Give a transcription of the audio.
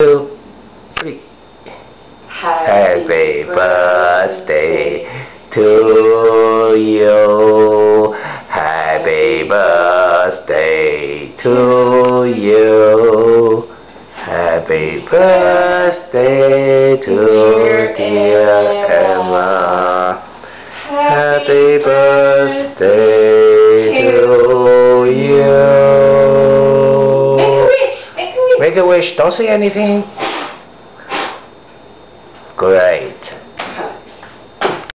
2, 3. Happy birthday to you. Happy birthday to you. Happy birthday to dear Emma. Happy birthday to you. Make a wish. Don't say anything. Great.